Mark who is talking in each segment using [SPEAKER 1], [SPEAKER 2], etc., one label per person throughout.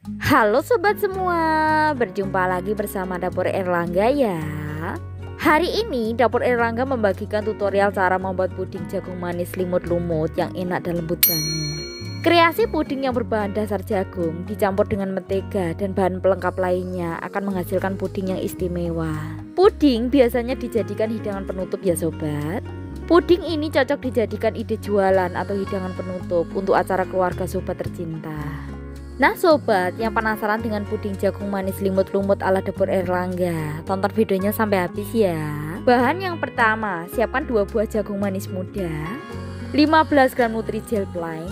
[SPEAKER 1] Halo sobat semua, berjumpa lagi bersama Dapur Erlangga ya. Hari ini Dapur Erlangga membagikan tutorial cara membuat puding jagung manis limut-lumut yang enak dan lembut banget. Kreasi puding yang berbahan dasar jagung dicampur dengan mentega dan bahan pelengkap lainnya akan menghasilkan puding yang istimewa. Puding biasanya dijadikan hidangan penutup ya sobat. Puding ini cocok dijadikan ide jualan atau hidangan penutup untuk acara keluarga sobat tercinta. Nah sobat yang penasaran dengan puding jagung manis limut-lumut ala Dapur Erlangga, tonton videonya sampai habis ya. Bahan yang pertama, siapkan 2 buah jagung manis muda, 15 gram Nutrijel plain,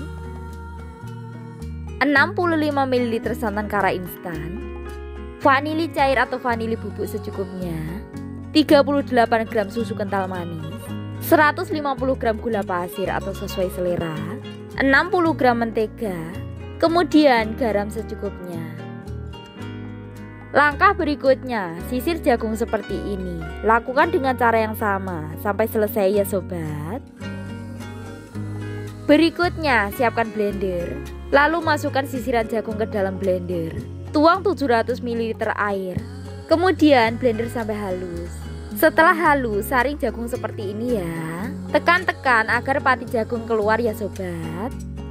[SPEAKER 1] 65 ml santan kara instan, vanili cair atau vanili bubuk secukupnya, 38 gram susu kental manis, 150 gram gula pasir atau sesuai selera, 60 gram mentega, kemudian garam secukupnya. Langkah berikutnya, sisir jagung seperti ini. Lakukan dengan cara yang sama sampai selesai ya sobat. Berikutnya, siapkan blender. Lalu masukkan sisiran jagung ke dalam blender. Tuang 700 ml air. Kemudian blender sampai halus. Setelah halus, saring jagung seperti ini ya. Tekan-tekan agar pati jagung keluar ya sobat.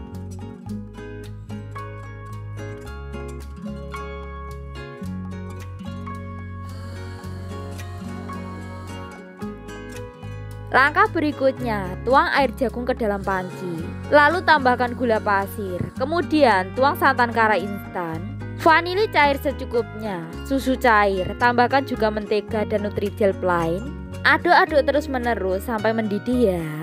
[SPEAKER 1] Langkah berikutnya, tuang air jagung ke dalam panci. Lalu tambahkan gula pasir. Kemudian tuang santan kara instan, vanili cair secukupnya, susu cair, tambahkan juga mentega dan Nutrijel plain. Aduk-aduk terus menerus sampai mendidih ya.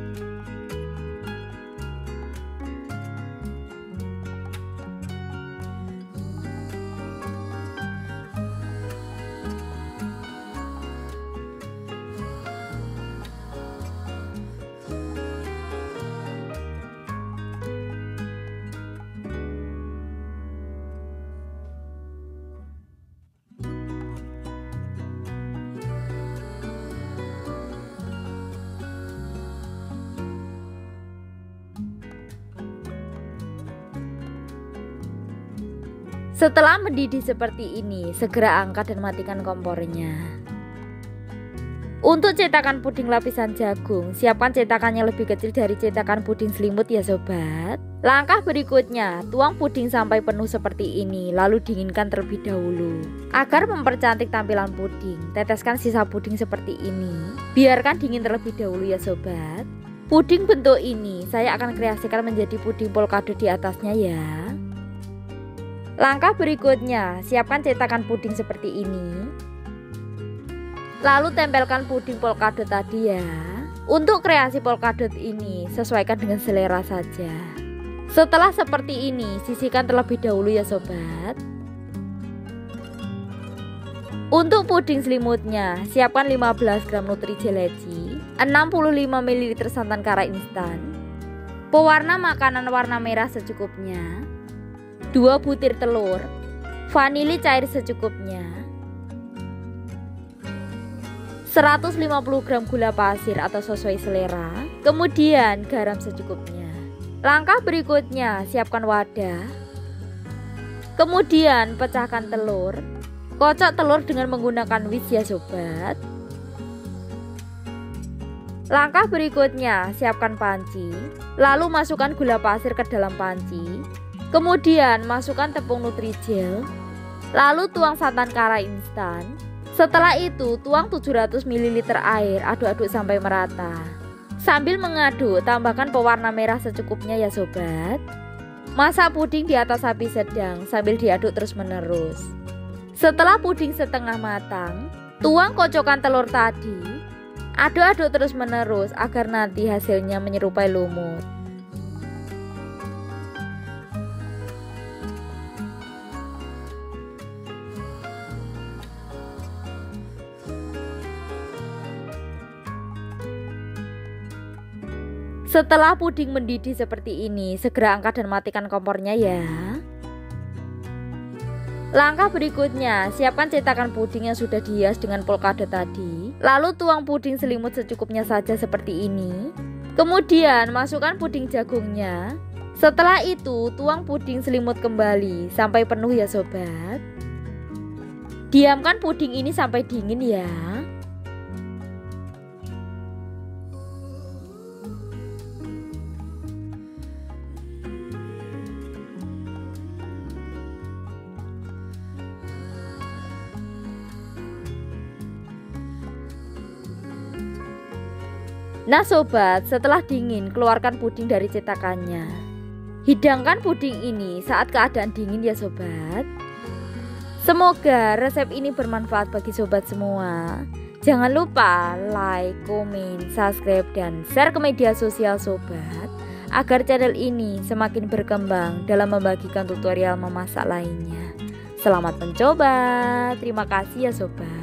[SPEAKER 1] Setelah mendidih seperti ini, segera angkat dan matikan kompornya. Untuk cetakan puding lapisan jagung, siapkan cetakannya lebih kecil dari cetakan puding selimut ya sobat. Langkah berikutnya, tuang puding sampai penuh seperti ini, lalu dinginkan terlebih dahulu. Agar mempercantik tampilan puding, teteskan sisa puding seperti ini. Biarkan dingin terlebih dahulu ya sobat. Puding bentuk ini saya akan kreasikan menjadi puding polkadot di atasnya ya. Langkah berikutnya, siapkan cetakan puding seperti ini. Lalu tempelkan puding polkadot tadi ya. Untuk kreasi polkadot ini, sesuaikan dengan selera saja. Setelah seperti ini, sisihkan terlebih dahulu ya sobat. Untuk puding selimutnya, siapkan 15 gram Nutrijel leci, 65 ml santan kara instan, pewarna makanan warna merah secukupnya, 2 butir telur, vanili cair secukupnya, 150 gram gula pasir atau sesuai selera, kemudian garam secukupnya. Langkah berikutnya, siapkan wadah. Kemudian pecahkan telur. Kocok telur dengan menggunakan whisk ya sobat. Langkah berikutnya, siapkan panci. Lalu masukkan gula pasir ke dalam panci. Kemudian masukkan tepung Nutrijel, lalu tuang santan kara instan. Setelah itu tuang 700 ml air, aduk-aduk sampai merata. Sambil mengaduk, tambahkan pewarna merah secukupnya ya sobat. Masak puding di atas api sedang sambil diaduk terus menerus. Setelah puding setengah matang, tuang kocokan telur tadi. Aduk-aduk terus menerus agar nanti hasilnya menyerupai lumut. Setelah puding mendidih seperti ini, segera angkat dan matikan kompornya ya. Langkah berikutnya, siapkan cetakan puding yang sudah dihias dengan polkadot tadi. Lalu tuang puding selimut secukupnya saja seperti ini. Kemudian masukkan puding jagungnya. Setelah itu tuang puding selimut kembali sampai penuh ya sobat. Diamkan puding ini sampai dingin ya. Nah sobat, setelah dingin keluarkan puding dari cetakannya. Hidangkan puding ini saat keadaan dingin ya sobat. Semoga resep ini bermanfaat bagi sobat semua. Jangan lupa like, komen, subscribe, dan share ke media sosial sobat, agar channel ini semakin berkembang dalam membagikan tutorial memasak lainnya. Selamat mencoba. Terima kasih ya sobat.